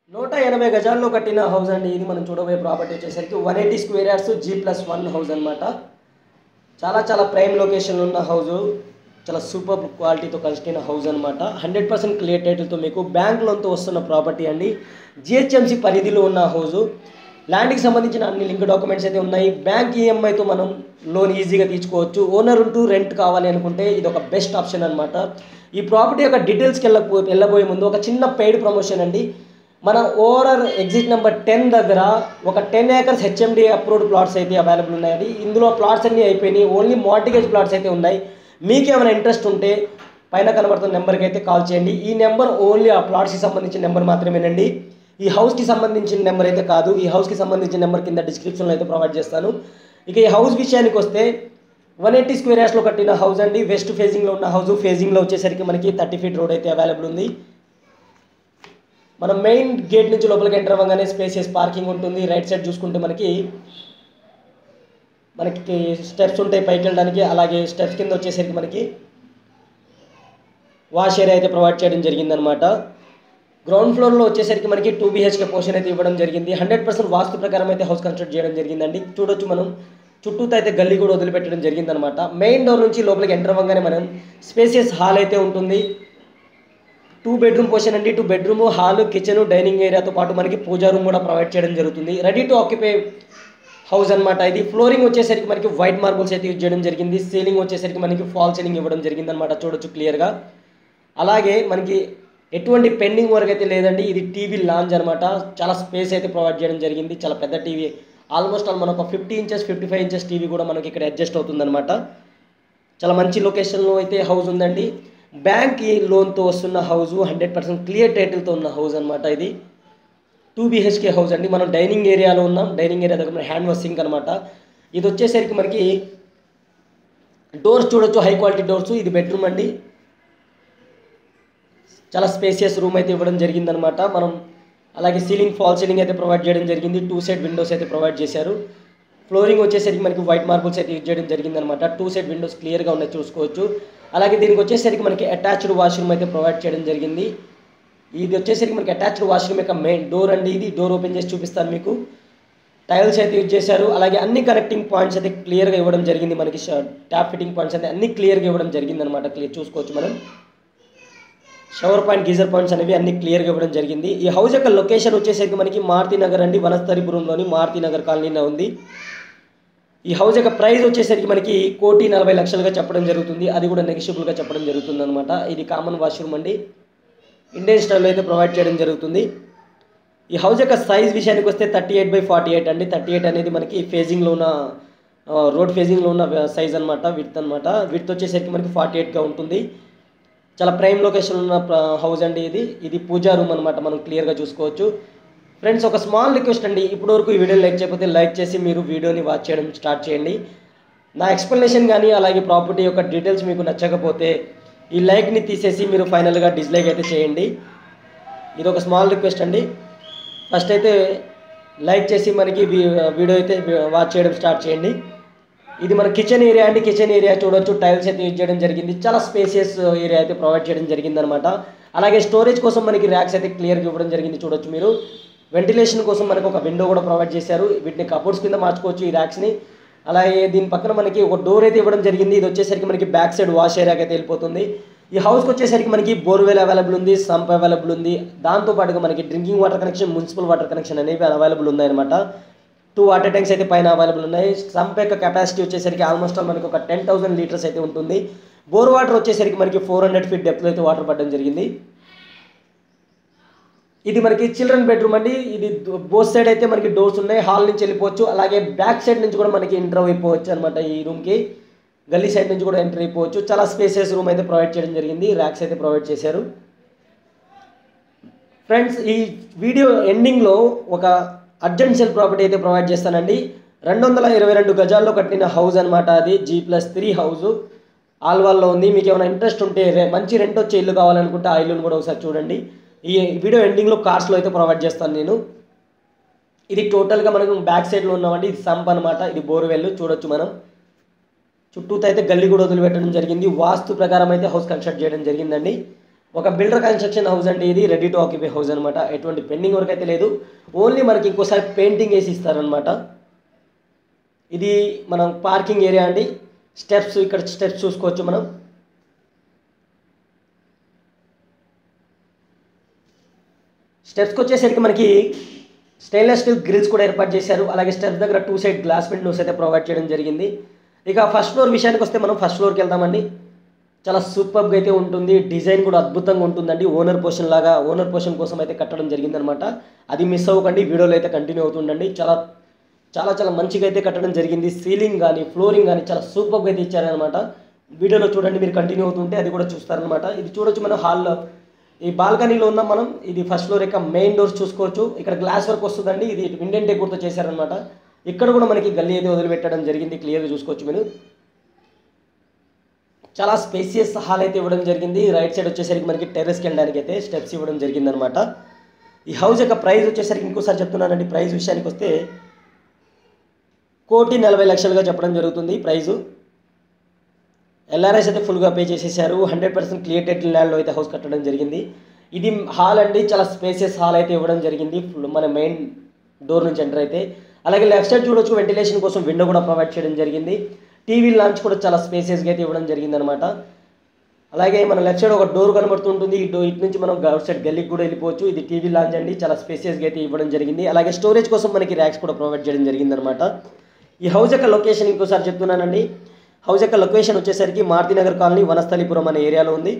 180 గజాల్లో కట్టిన హౌస్ అండి ఇది. మనం చూడబోయే ప్రాపర్టీ వచ్చేసరికి 180 స్క్వేర్ యార్డ్స్ G+1 హౌస్ అనమాట. చాలా ప్రైమ్ లొకేషన్లో ఉన్న హౌస్, చాలా సూపర్ క్వాలిటీతో కన్స్ట్రక్ట్ హౌస్ అనమాట. 100% క్లియర్ టైటిల్తో మీకు బ్యాంక్ లోన్తో వస్తున్న ప్రాపర్టీ అండి. GHMC పరిధిలో ఉన్న హౌస్. ల్యాండ్కి సంబంధించిన అన్ని లింక్ డాక్యుమెంట్స్ అయితే ఉన్నాయి. బ్యాంక్ ఈఎంఐతో మనం లోన్ ఈజీగా తీసుకోవచ్చు. ఓనర్ ఉంటూ రెంట్ కావాలి అనుకుంటే ఇది ఒక బెస్ట్ ఆప్షన్ అనమాట. ఈ ప్రాపర్టీ యొక్క డీటెయిల్స్కి వెళ్ళబోయే ముందు ఒక చిన్న పెయిడ్ ప్రమోషన్ అండి. మన ఓవరాల్ ఎగ్జిట్ నెంబర్ 10 దగ్గర ఒక 10 acres HMD అప్రూవ్డ్ ప్లాట్స్ అయితే అవైలబుల్ ఉన్నాయండి. ఇందులో ప్లాట్స్ అన్నీ అయిపోయినాయి, ఓన్లీ మార్టిగేజ్ ప్లాట్స్ అయితే ఉన్నాయి. మీకేమైనా ఇంట్రెస్ట్ ఉంటే పైన కనబడుతున్న నెంబర్కి అయితే కాల్ చేయండి. ఈ నెంబర్ ఓన్లీ ఆ ప్లాట్స్కి సంబంధించిన నెంబర్ మాత్రమేనండి. ఈ హౌస్కి సంబంధించిన నెంబర్ అయితే కాదు. ఈ హౌస్కి సంబంధించిన నెంబర్ కింద డిస్క్రిప్షన్లో అయితే ప్రొవైడ్ చేస్తాను. ఇక ఈ హౌస్ విషయానికి వస్తే 180 స్క్వేర్ యార్డ్స్లో కట్టిన హౌస్ అండి. వెస్ట్ ఫేజింగ్లో ఉన్న హౌస్. ఫేజింగ్లో వచ్చేసరికి మనకి 30 feet రోడ్ అయితే అవైలబుల్ ఉంది. మనం మెయిన్ గేట్ నుంచి లోపలికి ఎంటర్ అవ్వగానే స్పేసియస్ పార్కింగ్ ఉంటుంది. రైట్ సైడ్ చూసుకుంటే మనకి స్టెప్స్ ఉంటాయి పైకి వెళ్ళడానికి. అలాగే స్టెప్స్ కింద వచ్చేసరికి మనకి వాష్ ఏరియా అయితే ప్రొవైడ్ చేయడం జరిగిందనమాట. గ్రౌండ్ ఫ్లోర్లో వచ్చేసరికి మనకి 2 BHK పోర్షన్ అయితే ఇవ్వడం జరిగింది. 100% వాస్తు ప్రకారం అయితే హౌస్ కన్స్ట్రక్ట్ చేయడం జరిగిందండి. చూడొచ్చు మనం చుట్టూతో అయితే గల్లీ కూడా వదిలిపెట్టడం జరిగిందనమాట. మెయిన్ డోర్ నుంచి లోపలికి ఎంటర్ అవ్వగానే మనం స్పేసియస్ హాల్ అయితే ఉంటుంది. 2 bedroom పోర్షన్ అండి. 2 bedroom, హాల్, కిచెన్, డైనింగ్ ఏరియాతో పాటు మనకి పూజా రూమ్ కూడా ప్రొవైడ్ చేయడం జరుగుతుంది. రెడీ టు ఆక్యుపై హౌస్ అనమాట ఇది. ఫ్లోరింగ్ వచ్చేసరికి మనకి వైట్ మార్బుల్స్ అయితే యూజ్ చేయడం జరిగింది. సీలింగ్ వచ్చేసరికి మనకి ఫాల్ సీలింగ్ ఇవ్వడం జరిగింది అనమాట. చూడొచ్చు క్లియర్గా. అలాగే మనకి ఎటువంటి పెండింగ్ వర్క్ అయితే లేదండి. ఇది టీవీ లాంజ్ అనమాట. చాలా స్పేస్ అయితే ప్రొవైడ్ చేయడం జరిగింది. చాలా పెద్ద టీవీ, ఆల్మోస్ట్ మనకు 50 inches 55 inches టీవీ కూడా మనకి ఇక్కడ అడ్జస్ట్ అవుతుందన్నమాట. చాలా మంచి లొకేషన్లో అయితే హౌస్ ఉందండి. బ్యాంక్ లోన్తో వస్తున్న హౌస్, 100% క్లియర్ టైటిల్తో ఉన్న హౌస్ అనమాట ఇది. 2 BHK హౌస్ అండి. మనం డైనింగ్ ఏరియాలో ఉన్నాం. డైనింగ్ ఏరియా దగ్గర హ్యాండ్ వాష్ సింక్ అనమాట. ఇది వచ్చేసరికి మనకి డోర్స్ చూడొచ్చు, హై క్వాలిటీ డోర్స్. ఇది బెడ్రూమ్ అండి. చాలా స్పేసియస్ రూమ్ అయితే ఇవ్వడం జరిగిందనమాట. మనం అలాగే సీలింగ్, ఫాల్ సీలింగ్ అయితే ప్రొవైడ్ చేయడం జరిగింది. 2 side విండోస్ అయితే ప్రొవైడ్ చేశారు. ఫ్లోరింగ్ వచ్చేసరికి మనకి వైట్ మార్బుల్స్ అయితే యూజ్ చేయడం జరిగిందనమాట. 2 side విండోస్ క్లియర్గా ఉన్నాయి, చూసుకోవచ్చు. అలాగే దీనికి వచ్చేసరికి మనకి అటాచ్డ్ వాష్రూమ్ అయితే ప్రొవైడ్ చేయడం జరిగింది. ఇది వచ్చేసరికి మనకి అటాచ్డ్ వాష్రూమ్ యొక్క మెయిన్ డోర్ అండి. ఇది డోర్ ఓపెన్ చేసి చూపిస్తాను మీకు. టైల్స్ అయితే యూజ్ చేశారు. అలాగే అన్ని కనెక్టింగ్ పాయింట్స్ అయితే క్లియర్గా ఇవ్వడం జరిగింది. మనకి ట్యాప్ ఫిట్టింగ్ పాయింట్స్ అయితే అన్ని క్లియర్గా ఇవ్వడం జరిగింది అనమాట. క్లియర్ చూసుకోవచ్చు మనం. షవర్ పాయింట్, గీజర్ పాయింట్స్ అనేవి అన్ని క్లియర్గా ఇవ్వడం జరిగింది. ఈ హౌస్ యొక్క లొకేషన్ వచ్చేసరికి మనకి మారుతి నగర్ అండి. వనస్థలిపురంలోని మారుతి నగర్ కాలనీలో ఉంది. ఈ హౌస్ యొక్క ప్రైస్ వచ్చేసరికి మనకి 1,40,00,000గా చెప్పడం జరుగుతుంది. అది కూడా నెగిషియబుల్గా చెప్పడం జరుగుతుంది అనమాట. ఇది కామన్ వాష్రూమ్ అండి. ఇండియన్ స్టైల్లో అయితే ప్రొవైడ్ చేయడం జరుగుతుంది. ఈ హౌస్ యొక్క సైజ్ విషయానికి వస్తే 38/48 అండి. 38 అనేది మనకి ఫేజింగ్లో ఉన్న రోడ్ ఫేజింగ్లో ఉన్న సైజ్ అనమాట. విడ్త్ వచ్చేసరికి మనకి 48గా ఉంటుంది. చాలా ప్రైమ్ లొకేషన్ ఉన్న హౌస్ అండి ఇది. ఇది పూజా రూమ్ అనమాట. మనం క్లియర్గా చూసుకోవచ్చు. ఫ్రెండ్స్, ఒక స్మాల్ రిక్వెస్ట్ అండి. ఇప్పటివరకు ఈ వీడియో లైక్ చేయకపోతే లైక్ చేసి మీరు వీడియోని వాచ్ చేయడం స్టార్ట్ చేయండి. నా ఎక్స్ప్లెనేషన్ కానీ అలాగే ప్రాపర్టీ యొక్క డీటెయిల్స్ మీకు నచ్చకపోతే ఈ లైక్ని తీసేసి మీరు ఫైనల్గా డిస్లైక్ అయితే చేయండి. ఇది ఒక స్మాల్ రిక్వెస్ట్ అండి. ఫస్ట్ అయితే లైక్ చేసి మనకి వీడియో అయితే వాచ్ చేయడం స్టార్ట్ చేయండి. ఇది మన కిచెన్ ఏరియా అండి. కిచెన్ ఏరియా చూడొచ్చు, టైల్స్ అయితే యూజ్ చేయడం జరిగింది. చాలా స్పేసియస్ ఏరియా అయితే ప్రొవైడ్ చేయడం జరిగింది అనమాట. అలాగే స్టోరేజ్ కోసం మనకి ర్యాక్స్ అయితే క్లియర్గా ఇవ్వడం జరిగింది. చూడొచ్చు మీరు. వెంటిలేషన్ కోసం మనకు ఒక విండో కూడా ప్రొవైడ్ చేశారు. వీటిని కబోర్డ్స్ కింద మార్చుకోవచ్చు ఈ ర్యాక్స్ని. అలాగే దీని పక్కన మనకి ఒక డోర్ అయితే ఇవ్వడం జరిగింది. ఇది వచ్చేసరికి మనకి బ్యాక్ సైడ్ వాష్ ఏరియాకి అయితే వెళ్ళిపోతుంది. ఈ హౌస్కి వచ్చేసరికి మనకి బోర్వెల్ అవైలబుల్ ఉంది, సంప్ అవైలబుల్ ఉంది. దాంతోపాటుగా మనకి drinking water connection, municipal water connection అనేవి అవైలబుల్ ఉన్నాయన్నమాట. 2 వాటర్ ట్యాంక్స్ అయితే పైన అవైలబుల్ ఉన్నాయి. సంప్ యొక్క కెపాసిటీ వచ్చేసరికి ఆల్మోస్ట్ మనకి ఒక 10,000 లీటర్స్ అయితే ఉంటుంది. బోర్ వాటర్ వచ్చేసరికి మనకి 400 feet డెప్త్లో అయితే వాటర్ పడడం జరిగింది. ఇది మనకి చిల్డ్రన్ బెడ్రూమ్ అండి. ఇది బోత్ సైడ్ అయితే మనకి డోర్స్ ఉన్నాయి. హాల్ నుంచి వెళ్ళిపోవచ్చు. అలాగే బ్యాక్ సైడ్ నుంచి కూడా మనకి ఎంటర్ అయిపోవచ్చు అనమాట. ఈ రూమ్కి గల్లీ సైడ్ నుంచి కూడా ఎంటర్ అయిపోవచ్చు. చాలా స్పేసియస్ రూమ్ అయితే ప్రొవైడ్ చేయడం జరిగింది. ర్యాక్స్ అయితే ప్రొవైడ్ చేశారు. ఫ్రెండ్స్, ఈ వీడియో ఎండింగ్లో ఒక అర్జెంట్ సేల్ ప్రాపర్టీ అయితే ప్రొవైడ్ చేస్తానండి. 222 గజాల్లో కట్టిన హౌస్ అనమాట. అది G+3 హౌస్. ఆల్వాల్లో ఉంది. మీకు ఏమైనా ఇంట్రెస్ట్ ఉంటే మంచి రెంట్ వచ్చే ఇల్లు కావాలనుకుంటే ఆ ఇల్లును కూడా ఒకసారి చూడండి. ఈ వీడియో ఎండింగ్లో కార్డ్స్లో అయితే ప్రొవైడ్ చేస్తాను నేను. ఇది టోటల్గా మనకు బ్యాక్ సైడ్లో ఉన్నామండి. ఇది సంప్ అనమాట. ఇది బోర్వెల్ చూడొచ్చు మనం. చుట్టూతో అయితే గల్లీ కూడా వదిలిపెట్టడం జరిగింది. వాస్తు ప్రకారం అయితే హౌస్ కన్స్ట్రక్ట్ చేయడం జరిగిందండి. ఒక బిల్డర్ కన్స్ట్రక్షన్ హౌస్ అండి, ఇది రెడీ టు ఆక్యుపై హౌస్ అనమాట. ఎటువంటి పెండింగ్ వర్క్ అయితే లేదు, ఓన్లీ మనకి ఇంకోసారి పెయింటింగ్ వేసి ఇస్తారనమాట. ఇది మనం పార్కింగ్ ఏరియా అండి. స్టెప్స్, ఇక్కడ స్టెప్స్ చూసుకోవచ్చు మనం. స్టెప్స్కి వచ్చేసరికి మనకి స్టెయిన్లెస్ స్టీల్ గ్రిల్స్ కూడా ఏర్పాటు చేశారు. అలాగే స్టెప్స్ దగ్గర 2 సైడ్ గ్లాస్ విండోస్ అయితే ప్రొవైడ్ చేయడం జరిగింది. ఇక ఫస్ట్ ఫ్లోర్ విషయానికి వస్తే మనం ఫస్ట్ ఫ్లోర్కి వెళ్దామండి. చాలా సూపర్గా అయితే ఉంటుంది, డిజైన్ కూడా అద్భుతంగా ఉంటుందండి. ఓనర్ పోర్షన్ కోసం అయితే కట్టడం జరిగిందనమాట. అది మిస్ అవ్వకండి, వీడియోలో అయితే కంటిన్యూ అవుతుండండి. చాలా చాలా చాలా మంచిగా అయితే కట్టడం జరిగింది. సీలింగ్ కానీ ఫ్లోరింగ్ కానీ చాలా సూపర్గా అయితే ఇచ్చారనమాట. వీడియోలో చూడండి, మీరు కంటిన్యూ అవుతుంటే అది కూడా చూస్తారనమాట. ఇది చూడొచ్చు మనం హాల్లో, ఈ బాల్కనీలో ఉన్నాం మనం. ఇది ఫస్ట్ ఫ్లోర్ యొక్క మెయిన్ డోర్స్ చూసుకోవచ్చు. ఇక్కడ గ్లాస్ వర్క్ వస్తుందండి, ఇది ఇండియన్ డెకోర్తో చేశారనమాట. ఇక్కడ కూడా మనకి గల్లీ అయితే వదిలిపెట్టడం జరిగింది, క్లియర్గా చూసుకోవచ్చు మీరు. చాలా స్పేసియస్ హాల్ అయితే ఇవ్వడం జరిగింది. రైట్ సైడ్ వచ్చేసరికి మనకి టెర్రస్కి వెళ్ళడానికి అయితే స్టెప్స్ ఇవ్వడం జరిగిందనమాట. ఈ హౌస్ యొక్క ప్రైస్ వచ్చేసరికి ఇంకోసారి చెప్తున్నానండి, ప్రైస్ విషయానికి వస్తే 1,40,00,000గా చెప్పడం జరుగుతుంది ప్రైజు. ఎల్ఆర్ఎస్ అయితే ఫుల్గా పే చేసేసారు. 100% క్లియర్ టైటిల్ ల్యాండ్లో అయితే హౌస్ కట్టడం జరిగింది. ఇది హాల్ అండి, చాలా స్పేసియస్ హాల్ అయితే ఇవ్వడం జరిగింది మన మెయిన్ డోర్ నుంచి ఎంటర్ అయితే. అలాగే లెఫ్ట్ సైడ్ చూడొచ్చు, వెంటిలేషన్ కోసం విండో కూడా ప్రొవైడ్ చేయడం జరిగింది. టీవీ లాంచ్ కూడా చాలా స్పేసియస్గా అయితే ఇవ్వడం జరిగింది అనమాట. అలాగే మన లెఫ్ట్ సైడ్ ఒక డోర్ కనబడుతుంటుంది, ఇటు నుంచి మనం అవుట్ సైడ్ గల్లీకి కూడా వెళ్ళిపోవచ్చు. ఇది టీవీ లాంచ్ అండి, చాలా స్పేసియస్గా అయితే ఇవ్వడం జరిగింది. అలాగే స్టోరేజ్ కోసం మనకి ర్యాక్స్ కూడా ప్రొవైడ్ చేయడం జరిగింది అనమాట. ఈ హౌస్ యొక్క లొకేషన్ ఇంకోసారి చెప్తున్నానండి. హౌస్ యొక్క లొకేషన్ వచ్చేసరికి మారుతినగర్ కాలనీ, వనస్థలిపురం అనే ఏరియాలో ఉంది.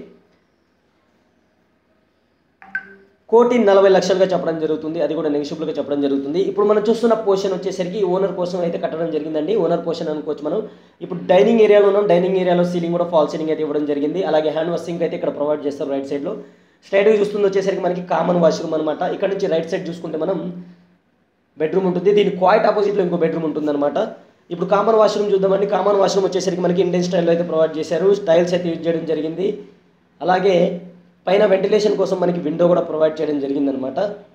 1,40,00,000గా చెప్పడం జరుగుతుంది, అది కూడా నెగిషియబుల్గా చెప్పడం జరుగుతుంది. ఇప్పుడు మనం చూస్తున్న పోర్షన్ వచ్చేసరికి ఓనర్ కోసం అయితే కట్టడం జరిగిందండి. ఓనర్ పోర్షన్ అనుకోవచ్చు మనం. ఇప్పుడు డైనింగ్ ఏరియాలో ఉన్నాం. డైనింగ్ ఏరియాలో సీలింగ్ కూడా ఫాల్ సీలింగ్ అయితే ఇవ్వడం జరిగింది. అలాగే హ్యాండ్ వాష్ సింక్ అయితే ఇక్కడ ప్రొవైడ్ చేస్తారు రైట్ సైడ్లో. స్ట్రైట్గా చూస్తుంది వచ్చేసరికి మనకి కామన్ వాష్రూమ్ అనమాట. ఇక్కడ నుంచి రైట్ సైడ్ చూసుకుంటే మనం బెడ్రూమ్ ఉంటుంది, దీనికి క్వైట్ ఆపోజిట్లో ఇంకో బెడ్రూమ్ ఉంటుందన్నమాట. ఇప్పుడు కామన్ వాష్రూమ్ చూద్దామండి. కామన్ వాష్రూమ్ వచ్చేసరికి మనకి ఇండియన్ స్టైల్లో అయితే ప్రొవైడ్ చేశారు. టైల్స్ అయితే యూజ్ చేయడం జరిగింది. అలాగే పైన వెంటిలేషన్ కోసం మనకి విండో కూడా ప్రొవైడ్ చేయడం జరిగిందనమాట.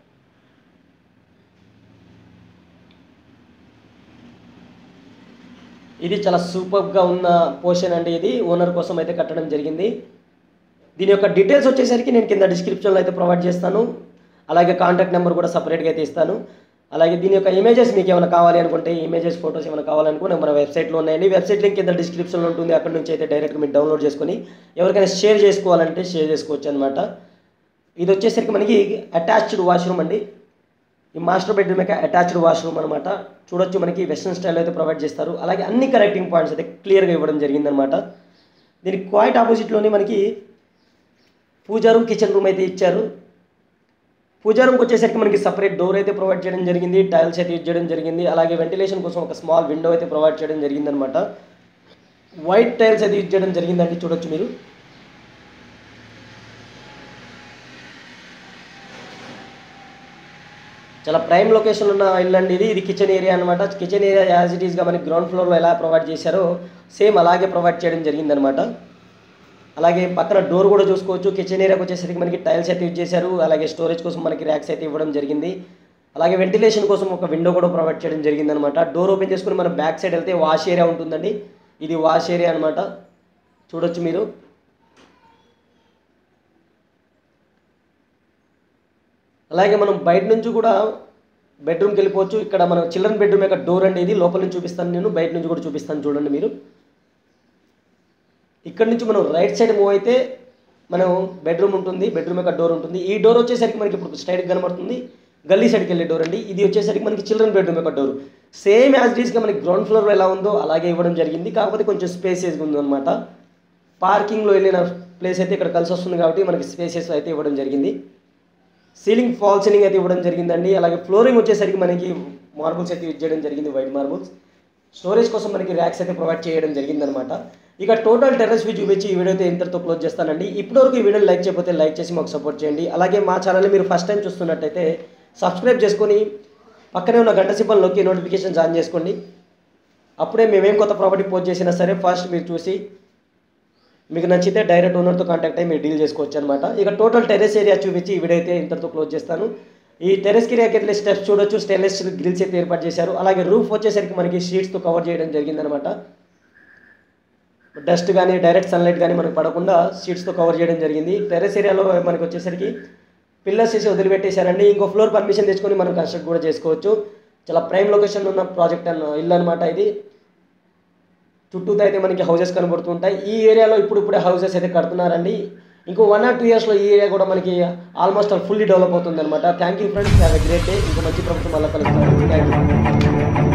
ఇది చాలా సూపర్గా ఉన్న పోర్షన్ అండి. ఇది ఓనర్ కోసం అయితే కట్టడం జరిగింది. దీని యొక్క డీటెయిల్స్ వచ్చేసరికి నేను కింద డిస్క్రిప్షన్లో అయితే ప్రొవైడ్ చేస్తాను. అలాగే కాంటాక్ట్ నెంబర్ కూడా సపరేట్గా అయితే ఇస్తాను. అలాగే దీని యొక్క ఇమేజెస్ మీకు ఏమైనా కావాలి అనుకుంటే, ఇమేజెస్ ఫోటోస్ ఏమైనా కావాలనుకుంటే మన వెబ్సైట్లో ఉన్నాయండి. వెబ్సైట్ లింక్ కింద డిస్క్రిప్షన్లో ఉంటుంది, అక్కడ నుంచి అయితే డైరెక్ట్గా మీరు డౌన్లోడ్ చేసుకొని ఎవరికైనా షేర్ చేసుకోవాలంటే షేర్ చేసుకోవచ్చు అనమాట. ఇది వచ్చేసరికి మనకి అటాచ్డ్ వాష్రూమ్ అండి. ఈ మాస్టర్ బెడ్రూమ్ యొక్క అటాచ్డ్ వాష్రూమ్ అనమాట. చూడొచ్చు మనకి వెస్ట్రన్ స్టైల్ అయితే ప్రొవైడ్ చేస్తారు. అలాగే అన్ని కనెక్టింగ్ పాయింట్స్ అయితే క్లియర్గా ఇవ్వడం జరిగిందనమాట. దీనికి క్వైట్ ఆపోజిట్లోనే మనకి పూజా రూమ్, కిచెన్ రూమ్ అయితే ఇచ్చారు. పూజా రూమ్కి వచ్చేసరికి మనకి సపరేట్ డోర్ అయితే ప్రొవైడ్ చేయడం జరిగింది. టైల్స్ అయితే యూజ్ చేయడం జరిగింది. అలాగే వెంటిలేషన్ కోసం ఒక స్మాల్ విండో అయితే ప్రొవైడ్ చేయడం జరిగిందనమాట. వైట్ టైల్స్ అయితే యూజ్ చేయడం జరిగిందండి, చూడొచ్చు మీరు. చాలా ప్రైమ్ లొకేషన్ ఉన్న ఇల్లు అండి ఇది. ఇది కిచెన్ ఏరియా అనమాట. కిచెన్ ఏరియా యాజ్ ఇట్ ఈస్గా మనకి గ్రౌండ్ ఫ్లోర్లో ఎలా ప్రొవైడ్ చేశారో సేమ్ అలాగే ప్రొవైడ్ చేయడం జరిగిందనమాట. అలాగే పక్కన డోర్ కూడా చూసుకోవచ్చు. కిచెన్ ఏరియాకి వచ్చేసరికి మనకి టైల్స్ అయితే యూజ్ చేశారు. అలాగే స్టోరేజ్ కోసం మనకి ర్యాక్స్ అయితే ఇవ్వడం జరిగింది. అలాగే వెంటిలేషన్ కోసం ఒక విండో కూడా ప్రొవైడ్ చేయడం జరిగిందనమాట. డోర్ ఓపెన్ చేసుకుని మనం బ్యాక్ సైడ్ వెళ్తే వాష్ ఏరియా ఉంటుందండి. ఇది వాష్ ఏరియా అనమాట, చూడొచ్చు మీరు. అలాగే మనం బయట నుంచి కూడా బెడ్రూమ్కి వెళ్ళిపోవచ్చు. ఇక్కడ మనం చిల్డ్రన్ బెడ్రూమ్ యొక్క డోర్ అండి ఇది. లోపల నుంచి చూపిస్తాను నేను, బయట నుంచి కూడా చూపిస్తాను చూడండి మీరు. ఇక్కడ నుంచి మనం రైట్ సైడ్ మూవ్ అయితే మనం బెడ్రూమ్ ఉంటుంది, బెడ్రూమ్ యొక్క డోర్ ఉంటుంది. ఈ డోర్ వచ్చేసరికి మనకి ఇప్పుడు స్ట్రైట్గా కనబడుతుంది, గల్లీ సైడ్కి వెళ్ళే డోర్ అండి. ఇది వచ్చేసరికి మనకి చిల్డ్రన్ బెడ్రూమ్ యొక్క డోర్. సేమ్ యాజ్ డీస్గా మనకి గ్రౌండ్ ఫ్లోర్లో ఎలా ఉందో అలాగే ఇవ్వడం జరిగింది. కాకపోతే కొంచెం స్పేసియస్గా ఉందన్నమాట. పార్కింగ్లో వెళ్ళిన ప్లేస్ అయితే ఇక్కడ కలిసి వస్తుంది కాబట్టి మనకి స్పేసియస్ అయితే ఇవ్వడం జరిగింది. సీలింగ్ ఫాల్ సీలింగ్ అయితే ఇవ్వడం జరిగిందండి. అలాగే ఫ్లోరింగ్ వచ్చేసరికి మనకి మార్బుల్స్ అయితే యూజ్ చేయడం జరిగింది, వైట్ మార్బుల్స్. స్టోరేజ్ కోసం మనకి ర్యాక్స్ అయితే ప్రొవైడ్ చేయడం జరిగిందనమాట. ఇక టోటల్ టెర్రస్ వ్యూ చూపించి ఈ వీడియో అయితే ఇంతటితో క్లోజ్ చేస్తానండి. ఇప్పటివరకు ఈ వీడియోని లైక్ చేయకపోతే లైక్ చేసి మాకు సపోర్ట్ చేయండి. అలాగే మా ఛానల్ని మీరు ఫస్ట్ టైం చూస్తున్నట్టయితే సబ్స్క్రైబ్ చేసుకొని పక్కనే ఉన్న గంట సింబల్ నొక్కి నోటిఫికేషన్స్ ఆన్ చేసుకోండి. అప్పుడే మేమేం కొత్త ప్రాపర్టీ పోస్ట్ చేసినా సరే ఫస్ట్ మీరు చూసి మీకు నచ్చితే డైరెక్ట్ ఓనర్తో కాంటాక్ట్ అయ్యి మీరు డీల్ చేసుకోవచ్చు అనమాట. ఇక టోటల్ టెర్రస్ ఏరియా చూపించి ఈ వీడియో అయితే ఇంతటితో క్లోజ్ చేస్తాను. ఈ టెర్రస్ ఏరియాకి వెళ్ళే స్టెప్స్ చూడొచ్చు, స్టెయిన్లెస్ స్టీల్ గ్రిల్స్ అయితే ఏర్పాటు చేశారు. అలాగే రూఫ్ వచ్చేసరికి మనకి షీట్స్తో కవర్ చేయడం జరిగిందనమాట. డస్ట్ కానీ డైరెక్ట్ సన్లైట్ కానీ మనకు పడకుండా షీట్స్తో కవర్ చేయడం జరిగింది. టెర్రస్ ఏరియాలో మనకు వచ్చేసరికి పిల్లర్స్ వేసి వదిలిపెట్టేశారండి. ఇంకో ఫ్లోర్ పర్మిషన్ తెచ్చుకొని మనం కన్స్ట్రక్ట్ కూడా చేసుకోవచ్చు. చాలా ప్రైమ్ లొకేషన్ ఉన్న ప్రాజెక్ట్ ఇల్లు అనమాట ఇది. చుట్టూతో అయితే మనకి హౌసెస్ కనబడుతుంటాయి. ఈ ఏరియాలో ఇప్పుడే హౌసెస్ అయితే కడుతున్నారండి. ఇంకో 1 or 2 yearsలో ఈ ఏరియా కూడా మనకి ఆల్మోస్ట్ ఫుల్లీ డెవలప్ అవుతుంది అనమాట. Thank you friends, have a great day. ఇంకో మంచి ప్రభుత్వం మళ్ళీ కలుగుతారు. Thank you.